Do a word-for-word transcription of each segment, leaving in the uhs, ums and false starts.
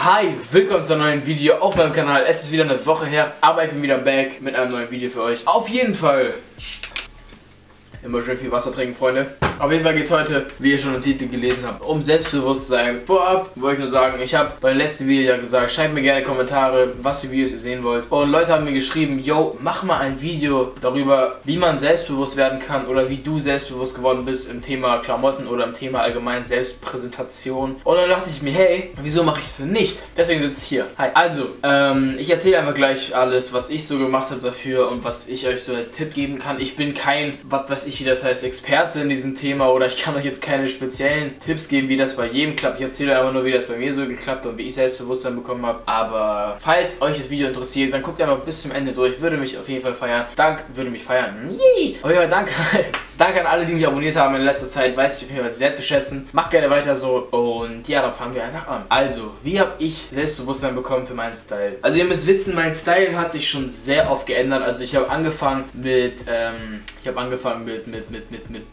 Hi, willkommen zu einem neuen Video auf meinem Kanal. Es ist wieder eine Woche her, aber ich bin wieder back mit einem neuen Video für euch. Auf jeden Fall immer schön viel Wasser trinken, Freunde. Auf jeden Fall geht es heute, wie ihr schon im Titel gelesen habt, um Selbstbewusstsein. Vorab wollte ich nur sagen, ich habe beim letzten Video ja gesagt, schreibt mir gerne Kommentare, was für Videos ihr sehen wollt. Und Leute haben mir geschrieben, yo, mach mal ein Video darüber, wie man selbstbewusst werden kann oder wie du selbstbewusst geworden bist im Thema Klamotten oder im Thema allgemein Selbstpräsentation. Und dann dachte ich mir, hey, wieso mache ich das denn nicht? Deswegen sitze ich hier. Hi. Also, ähm, ich erzähle einfach gleich alles, was ich so gemacht habe dafür und was ich euch so als Tipp geben kann. Ich bin kein, was weiß ich, wie das heißt, Experte in diesem Thema. Oder ich kann euch jetzt keine speziellen Tipps geben, wie das bei jedem klappt. Ich erzähle einfach nur, wie das bei mir so geklappt hat und wie ich Selbstbewusstsein bekommen habe. Aber falls euch das Video interessiert, dann guckt einfach bis zum Ende durch. Würde mich auf jeden Fall feiern. Dank, würde mich feiern. Yay! Auf jeden Fall danke. Danke an alle, die mich abonniert haben in letzter Zeit. Weiß ich auf jeden Fall sehr zu schätzen. Macht gerne weiter so. Und ja, dann fangen wir einfach an. Also, wie habe ich Selbstbewusstsein bekommen für meinen Style? Also ihr müsst wissen, mein Style hat sich schon sehr oft geändert. Also ich habe angefangen mit, ähm, ich habe angefangen mit, mit, mit, mit, mit,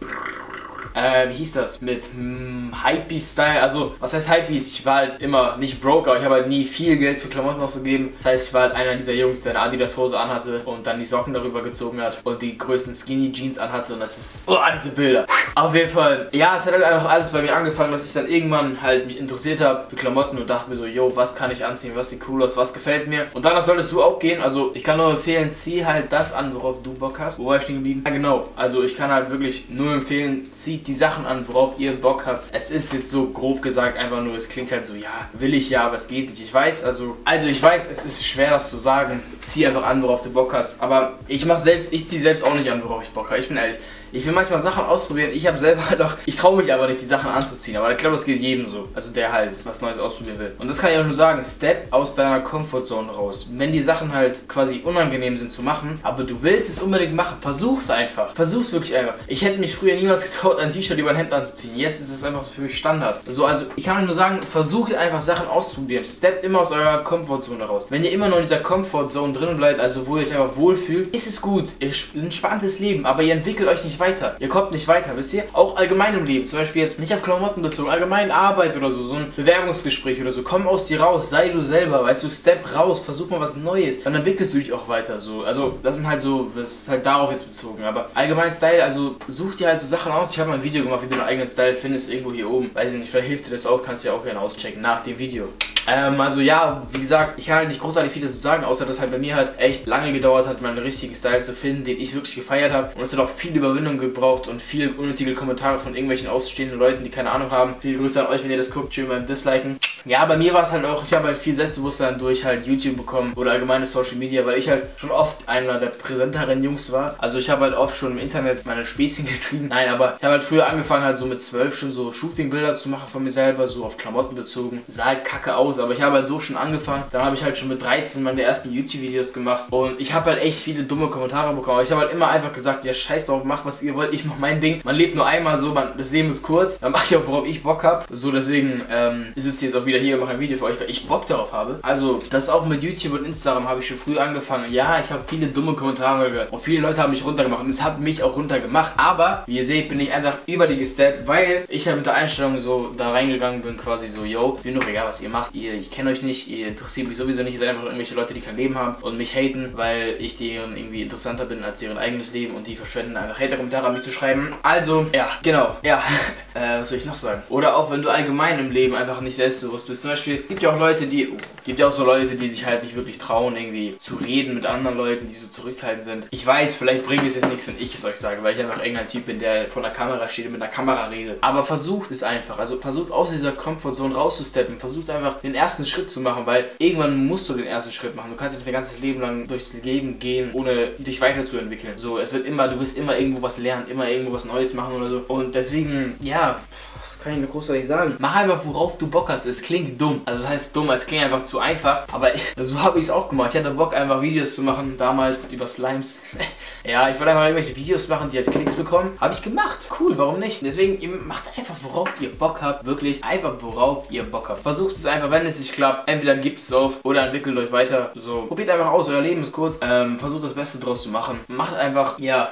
Äh, wie hieß das? Mit hm, Hypebeast-Style. Also, was heißt Hypebeast? Ich war halt immer nicht broke, aber ich habe halt nie viel Geld für Klamotten ausgegeben. Das heißt, ich war halt einer dieser Jungs, der eine Adidas-Hose anhatte und dann die Socken darüber gezogen hat und die größten Skinny-Jeans anhatte. Und das ist... Oh, diese Bilder. Auf jeden Fall. Ja, es hat halt einfach alles bei mir angefangen, dass ich dann irgendwann halt mich interessiert habe für Klamotten und dachte mir so, yo, was kann ich anziehen? Was sieht cool aus? Was gefällt mir? Und danach solltest du auch gehen. Also, ich kann nur empfehlen, zieh halt das an, worauf du Bock hast. Wo war ich stehen geblieben? Ja, genau. Also, ich kann halt wirklich nur empfehlen, zieh die Sachen an, worauf ihr Bock habt. Es ist jetzt so grob gesagt einfach nur, es klingt halt so, ja, will ich ja, aber es geht nicht. Ich weiß, also, also ich weiß, es ist schwer, das zu sagen. Zieh einfach an, worauf du Bock hast. Aber ich mach selbst, ich zieh selbst auch nicht an, worauf ich Bock habe. Ich bin ehrlich. Ich will manchmal Sachen ausprobieren. Ich habe selber halt auch, ich traue mich aber nicht, die Sachen anzuziehen. Aber ich glaube, das geht jedem so. Also der halt was Neues ausprobieren will. Und das kann ich auch nur sagen, step aus deiner Comfortzone raus. Wenn die Sachen halt quasi unangenehm sind zu machen, aber du willst es unbedingt machen, versuch's einfach. Versuch's wirklich einfach. Ich hätte mich früher niemals getraut, ein T-Shirt über ein Hemd anzuziehen. Jetzt ist es einfach so für mich Standard. So, also ich kann euch nur sagen, versucht einfach Sachen auszuprobieren. Steppt immer aus eurer Comfortzone raus. Wenn ihr immer nur in dieser Comfortzone drin bleibt, also wo ihr euch einfach wohlfühlt, ist es gut. Ihr entspanntes Leben, aber ihr entwickelt euch nicht weiter. Ihr kommt nicht weiter, wisst ihr? Auch allgemein im Leben, zum Beispiel jetzt nicht auf Klamotten bezogen, allgemein Arbeit oder so, so ein Bewerbungsgespräch oder so. Komm aus dir raus, sei du selber, weißt du, step raus, versuch mal was Neues, dann entwickelst du dich auch weiter so. Also das sind halt so, das ist halt darauf jetzt bezogen, aber allgemein Style, also such dir halt so Sachen aus. Ich habe mal ein Video gemacht, wie du deinen eigenen Style findest, irgendwo hier oben. Weiß ich nicht, vielleicht hilft dir das auch, kannst du ja auch gerne auschecken nach dem Video. Ähm, also ja, wie gesagt, ich kann halt nicht großartig viel dazu sagen, außer dass halt bei mir halt echt lange gedauert hat, meinen richtigen Style zu finden, den ich wirklich gefeiert habe. Und es hat auch viel Überwindung gebraucht und viel unnötige Kommentare von irgendwelchen ausstehenden Leuten, die keine Ahnung haben. Viele Grüße an euch, wenn ihr das guckt, schön beim Disliken. Ja, bei mir war es halt auch, ich habe halt viel Selbstbewusstsein durch halt YouTube bekommen oder allgemeine Social Media, weil ich halt schon oft einer der präsenteren Jungs war. Also ich habe halt oft schon im Internet meine Späßchen getrieben. Nein, aber ich habe halt früher angefangen halt so mit zwölf schon so Shooting-Bilder zu machen von mir selber, so auf Klamotten bezogen. Sah halt kacke aus, aber ich habe halt so schon angefangen. Dann habe ich halt schon mit dreizehn meine ersten YouTube-Videos gemacht und ich habe halt echt viele dumme Kommentare bekommen. Aber ich habe halt immer einfach gesagt, ja scheiß drauf, macht was ihr wollt, ich mach mein Ding. Man lebt nur einmal so, man, das Leben ist kurz, dann mache ich auch, worauf ich Bock habe. So, deswegen ähm, sitze ich jetzt auch wieder hier und mache ein Video für euch, weil ich Bock darauf habe. Also, das auch mit YouTube und Instagram habe ich schon früh angefangen. Ja, ich habe viele dumme Kommentare gehört und viele Leute haben mich runtergemacht und es hat mich auch runtergemacht. Aber, wie ihr seht, bin ich einfach über die gesteppt, weil ich halt mit der Einstellung so da reingegangen bin, quasi so, yo, mir doch egal, was ihr macht. Ihr, ich kenne euch nicht, ihr interessiert mich sowieso nicht. Ihr seid einfach irgendwelche Leute, die kein Leben haben und mich haten, weil ich deren irgendwie interessanter bin als deren eigenes Leben und die verschwenden einfach Hater-Kommentare an mich zu schreiben. Also, ja, genau, ja. äh, was soll ich noch sagen? Oder auch wenn du allgemein im Leben einfach nicht selbstbewusst bist. Zum Beispiel gibt ja auch Leute, die, oh, gibt ja auch so Leute, die sich halt nicht wirklich trauen, irgendwie zu reden mit anderen Leuten, die so zurückhaltend sind. Ich weiß, vielleicht bringt es jetzt nichts, wenn ich es euch sage, weil ich einfach irgendein Typ bin, der vor der Kamera steht und mit einer Kamera redet. Aber versucht es einfach. Also versucht aus dieser Comfortzone rauszusteppen. Versucht einfach den ersten Schritt zu machen, weil irgendwann musst du den ersten Schritt machen. Du kannst nicht dein ganzes Leben lang durchs Leben gehen, ohne dich weiterzuentwickeln. So, es wird immer, du wirst immer irgendwo was lernen, immer irgendwo was Neues machen oder so. Und deswegen, ja, das kann ich nur großartig sagen. Mach einfach, worauf du Bock hast. Es klingt dumm. Also das heißt dumm, es klingt einfach zu einfach. Aber ich, so habe ich es auch gemacht. Ich hatte Bock, einfach Videos zu machen, damals über Slimes. Ja, ich wollte einfach irgendwelche Videos machen, die halt Klicks bekommen. Habe ich gemacht. Cool, warum nicht? Deswegen, ihr macht einfach, worauf ihr Bock habt. Wirklich einfach, worauf ihr Bock habt. Versucht es einfach, wenn es nicht klappt. Entweder gebt es auf oder entwickelt euch weiter. So, probiert einfach aus. Euer Leben ist kurz. Ähm, versucht das Beste draus zu machen. Macht einfach, ja...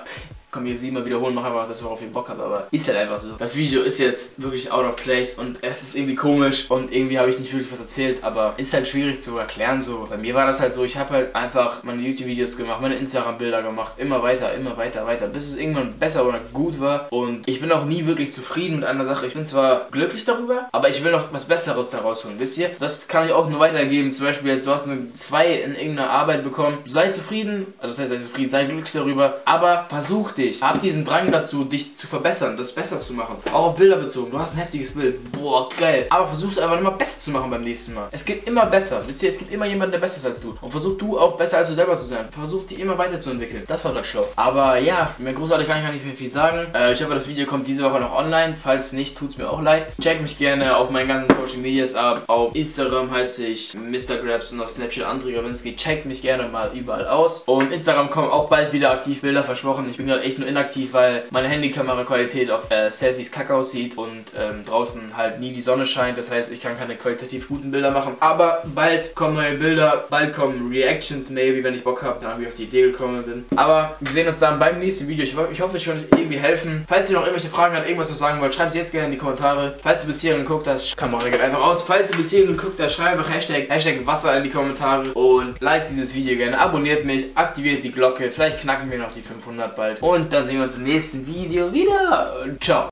komm, hier siebenmal wiederholen, mach einfach das, worauf ich Bock habe, aber ist halt einfach so. Das Video ist jetzt wirklich out of place und es ist irgendwie komisch und irgendwie habe ich nicht wirklich was erzählt, aber ist halt schwierig zu erklären so. Bei mir war das halt so, ich habe halt einfach meine YouTube-Videos gemacht, meine Instagram-Bilder gemacht, immer weiter, immer weiter, weiter, bis es irgendwann besser oder gut war und ich bin auch nie wirklich zufrieden mit einer Sache. Ich bin zwar glücklich darüber, aber ich will noch was Besseres daraus holen, wisst ihr? Das kann ich auch nur weitergeben, zum Beispiel jetzt, du hast eine zwei in irgendeiner Arbeit bekommen, sei zufrieden, also das heißt, sei zufrieden, sei glücklich darüber, aber versuch dich, hab diesen Drang dazu, dich zu verbessern, das besser zu machen, auch auf Bilder bezogen, du hast ein heftiges Bild, boah, geil, aber versuch es einfach immer besser zu machen beim nächsten Mal. Es geht immer besser, wisst ihr, es gibt immer jemanden, der besser ist als du und versuch du auch besser als du selber zu sein, versuch dich immer weiterzuentwickeln, das war halt schlau. Aber ja, mehr großartig kann ich gar nicht mehr viel sagen, äh, ich hoffe, das Video kommt diese Woche noch online, falls nicht, tut's mir auch leid. Check mich gerne auf meinen ganzen Social Medias ab, auf Instagram heiße ich Mister Grabs und auf Snapchat André Gawinski, checkt mich gerne mal überall aus und Instagram kommen auch bald wieder aktiv Bilder, versprochen, ich bin gerade echt nur inaktiv, weil meine Handykamera-Qualität auf äh, Selfies kacke aussieht und ähm, draußen halt nie die Sonne scheint, das heißt, ich kann keine qualitativ guten Bilder machen, aber bald kommen neue Bilder, bald kommen Reactions maybe, wenn ich Bock habe, dann wie ich auf die Idee gekommen bin. Aber wir sehen uns dann beim nächsten Video, ich, ich hoffe, ich konnte euch irgendwie helfen. Falls ihr noch irgendwelche Fragen habt, irgendwas noch sagen wollt, schreibt es jetzt gerne in die Kommentare. Falls du bis hierhin geguckt hast, Kamera geht einfach aus, falls du bis hierhin geguckt hast, schreibe Hashtag, Hashtag Wasser in die Kommentare und like dieses Video gerne, abonniert mich, aktiviert die Glocke, vielleicht knacken wir noch die fünfhundert bald und dann sehen wir uns im nächsten Video wieder. Ciao!